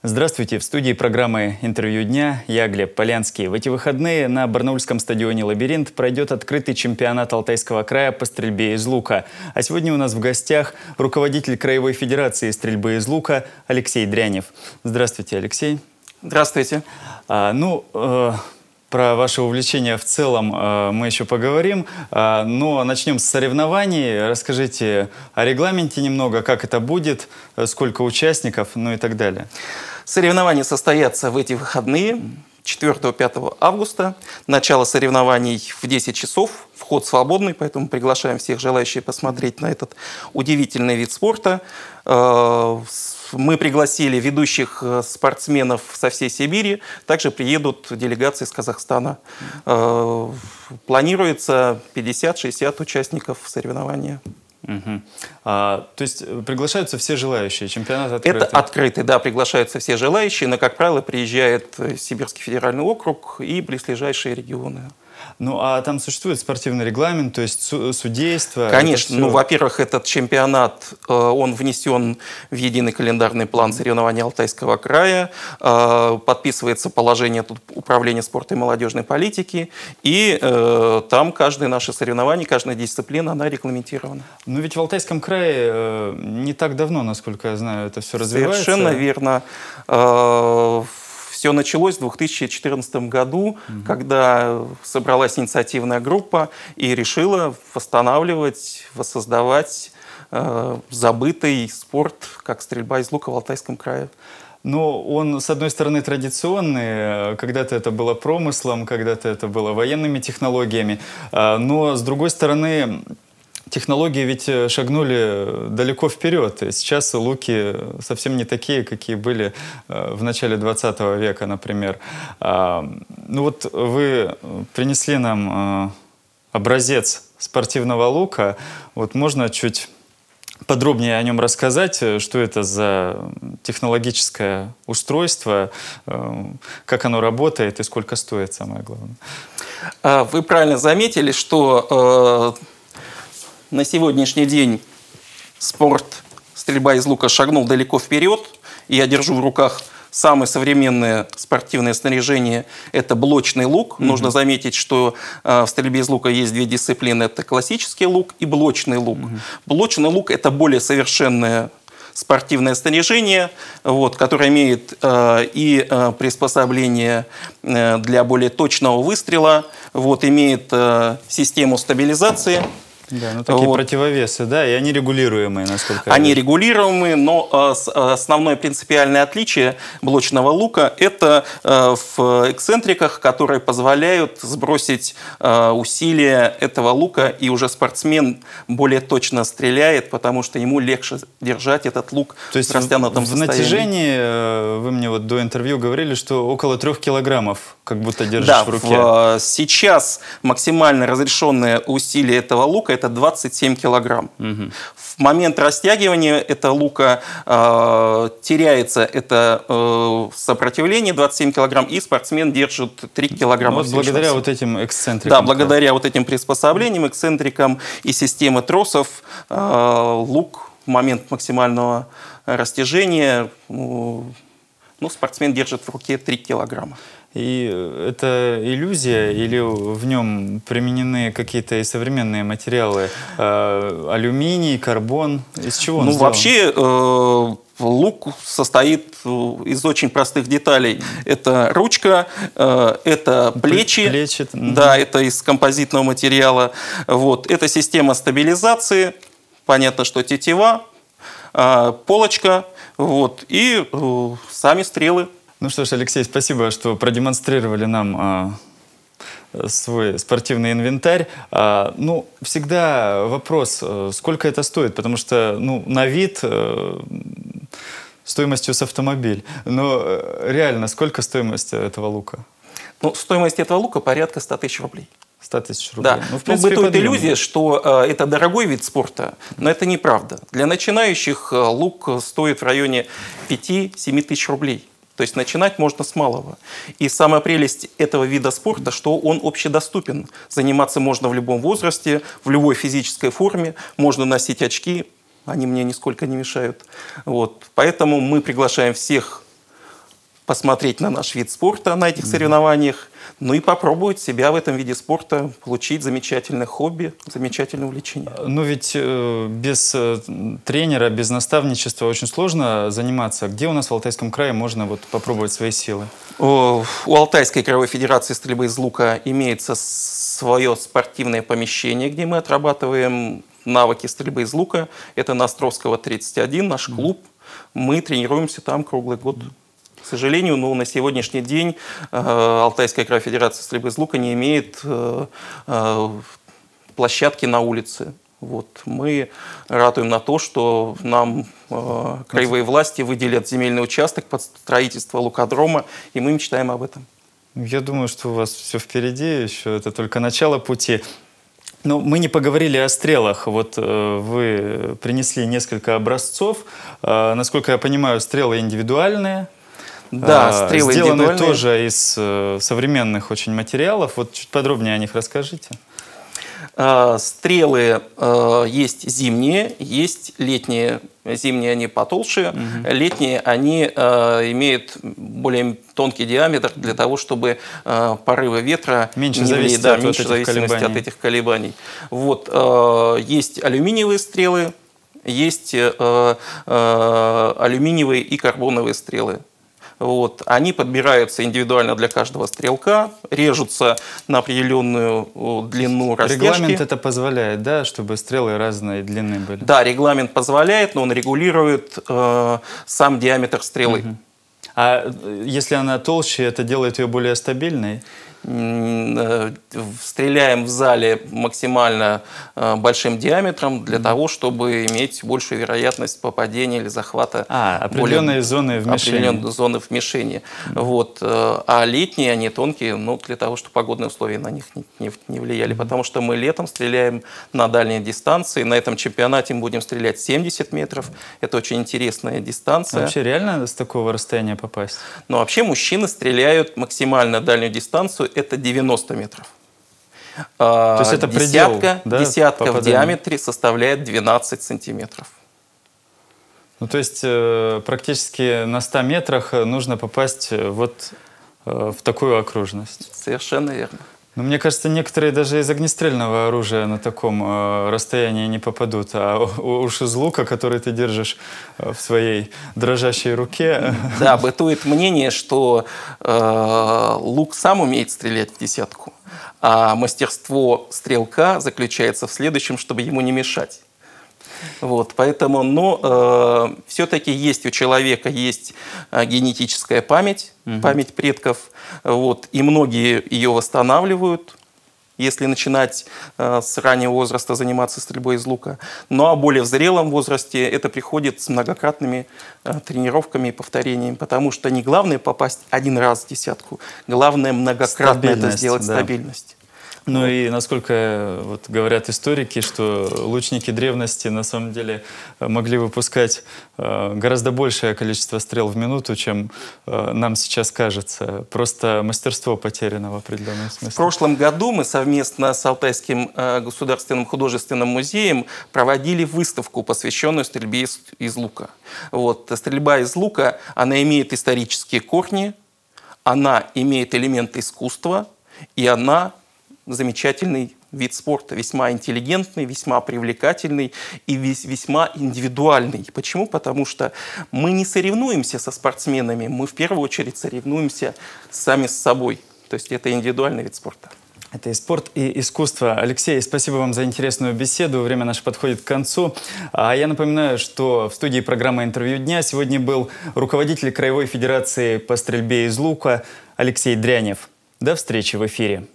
Здравствуйте! В студии программы «Интервью дня» я, Глеб Полянский. В эти выходные на барнаульском стадионе «Лабиринт» пройдет открытый чемпионат Алтайского края по стрельбе из лука. А сегодня у нас в гостях руководитель Краевой федерации стрельбы из лука Алексей Дрянев. Здравствуйте, Алексей. Здравствуйте. Про ваше увлечение в целом мы еще поговорим, но начнем с соревнований. Расскажите о регламенте немного, как это будет, сколько участников, ну и так далее. Соревнования состоятся в эти выходные, 4-5 августа. Начало соревнований в 10 часов, вход свободный, поэтому приглашаем всех желающих посмотреть на этот удивительный вид спорта. Мы пригласили ведущих спортсменов со всей Сибири, также приедут делегации из Казахстана. Планируется 50-60 участников соревнования. То есть приглашаются все желающие? Чемпионат открытый? Это открытый, да, приглашаются все желающие, но, как правило, приезжает Сибирский федеральный округ и близлежащие регионы. Ну, а там существует спортивный регламент, то есть судейство? Конечно. Ну, во-первых, этот чемпионат, он внесен в единый календарный план соревнований Алтайского края, подписывается положение тут управления спорта и молодежной политики, и там каждое наше соревнование, каждая дисциплина, она регламентирована. Но ведь в Алтайском крае не так давно, насколько я знаю, это все развивается. Совершенно верно. Все началось в 2014 году, когда собралась инициативная группа и решила восстанавливать, воссоздавать забытый спорт, как стрельба из лука в Алтайском крае. Но он, с одной стороны, традиционный, когда-то это было промыслом, когда-то это было военными технологиями, но, с другой стороны, технологии ведь шагнули далеко вперед. И сейчас луки совсем не такие, какие были в начале 20 века, например. Ну вот вы принесли нам образец спортивного лука. Вот можно чуть подробнее о нем рассказать, что это за технологическое устройство, как оно работает и сколько стоит, самое главное? Вы правильно заметили, что на сегодняшний день спорт стрельба из лука шагнул далеко вперед. Я держу в руках самое современное спортивное снаряжение – это блочный лук. Нужно заметить, что в стрельбе из лука есть две дисциплины – это классический лук и блочный лук. Блочный лук – это более совершенное спортивное снаряжение, которое имеет и приспособление для более точного выстрела, имеет систему стабилизации. Да, ну такие противовесы, да, и они регулируемые, насколько Они регулируемые, но основное принципиальное отличие блочного лука – это в эксцентриках, которые позволяют сбросить усилия этого лука, и уже спортсмен более точно стреляет, потому что ему легче держать этот лук в растянутом состоянии. В натяжении, вы мне вот до интервью говорили, что около 3 килограммов как будто держишь в руке. Да, сейчас максимально разрешенное усилие этого лука – это 27 килограмм. В момент растягивания этого лука теряется это сопротивление 27 килограмм, и спортсмен держит 3 килограмма. Вот благодаря вот этим эксцентрикам. Да, благодаря вот этим приспособлениям, эксцентрикам и системе тросов, лук в момент максимального растяжения, спортсмен держит в руке 3 килограмма. И это иллюзия или в нем применены какие-то и современные материалы? Алюминий, карбон? Из чего он сделан? Вообще лук состоит из очень простых деталей. Это ручка, это плечи, да, это из композитного материала. Это система стабилизации, понятно, что тетива, полочка, и сами стрелы. Ну что ж, Алексей, спасибо, что продемонстрировали нам свой спортивный инвентарь. Всегда вопрос, сколько это стоит, потому что на вид стоимостью с автомобиль. Но реально, сколько стоимость этого лука? Стоимость этого лука порядка 100 тысяч рублей. 100 тысяч рублей. Да. В принципе, бытует иллюзия, что это дорогой вид спорта, но это неправда. Для начинающих лук стоит в районе 5-7 тысяч рублей. То есть начинать можно с малого. И самая прелесть этого вида спорта, что он общедоступен. Заниматься можно в любом возрасте, в любой физической форме. Можно носить очки, они мне нисколько не мешают. Поэтому мы приглашаем всех посмотреть на наш вид спорта на этих соревнованиях, ну и попробовать себя в этом виде спорта, получить замечательное хобби, замечательное увлечение. Ну ведь без тренера, без наставничества очень сложно заниматься. Где у нас в Алтайском крае можно вот попробовать свои силы? У Алтайской краевой федерации стрельбы из лука имеется свое спортивное помещение, где мы отрабатываем навыки стрельбы из лука. Это на Островского, 31, наш клуб. Мы тренируемся там круглый год. К сожалению, на сегодняшний день Алтайская краевая федерация стрельбы из лука не имеет площадки на улице. Вот. Мы ратуем на то, что нам краевые власти выделят земельный участок под строительство лукодрома, и мы мечтаем об этом. Я думаю, что у вас все впереди, еще это только начало пути. Но мы не поговорили о стрелах. Вот вы принесли несколько образцов. Насколько я понимаю, стрелы индивидуальные. Да, стрелы сделаны индивидуальные. тоже из современных очень материалов. Вот чуть подробнее о них расскажите. Стрелы есть зимние, есть летние. Зимние они потолще, летние они имеют более тонкий диаметр для того, чтобы порывы ветра меньше не зависеть влияли, от меньше этих зависимости колебаний. от этих колебаний. Вот, есть алюминиевые стрелы, есть алюминиевые и карбоновые стрелы. Вот. Они подбираются индивидуально для каждого стрелка, режутся на определенную длину растяжки. Регламент это позволяет, да, чтобы стрелы разной длины были? Да, регламент позволяет, но он регулирует сам диаметр стрелы. А если она толще, это делает ее более стабильной? Стреляем в зале максимально большим диаметром для того, чтобы иметь большую вероятность попадения или захвата. Определенные зоны в мишени. Определенные зоны в мишени. Вот. А летние, они тонкие, для того, чтобы погодные условия на них не влияли. Потому что мы летом стреляем на дальние дистанции. На этом чемпионате мы будем стрелять 70 метров. Это очень интересная дистанция. Вообще реально с такого расстояния попасть? Но вообще мужчины стреляют максимально дальнюю дистанцию, это 90 метров. То есть это предел, десятка в диаметре составляет 12 сантиметров. Ну, то есть практически на 100 метрах нужно попасть вот в такую окружность. Совершенно верно. Но мне кажется, некоторые даже из огнестрельного оружия на таком расстоянии не попадут. А уж из лука, который ты держишь в своей дрожащей руке... Да, бытует мнение, что лук сам умеет стрелять в десятку, а мастерство стрелка заключается в следующем, чтобы ему не мешать. Вот, поэтому, все-таки есть у человека есть генетическая память, память предков, вот, и многие ее восстанавливают, если начинать с раннего возраста заниматься стрельбой из лука. Ну а более в зрелом возрасте это приходит с многократными тренировками и повторениями, потому что не главное попасть один раз в десятку, главное многократно это сделать, стабильность. Ну и насколько вот говорят историки, что лучники древности на самом деле могли выпускать гораздо большее количество стрел в минуту, чем нам сейчас кажется. Просто мастерство потеряно в определенном смысле. В прошлом году мы совместно с Алтайским государственным художественным музеем проводили выставку, посвященную стрельбе из лука. Вот. Стрельба из лука, она имеет исторические корни, она имеет элементы искусства, и она замечательный вид спорта, весьма интеллигентный, весьма привлекательный и весьма индивидуальный. Почему? Потому что мы не соревнуемся со спортсменами, мы в первую очередь соревнуемся сами с собой. То есть это индивидуальный вид спорта. Это и спорт, и искусство. Алексей, спасибо вам за интересную беседу. Время наше подходит к концу. А я напоминаю, что в студии программы «Интервью дня» сегодня был руководитель Краевой федерации по стрельбе из лука Алексей Дрянев. До встречи в эфире.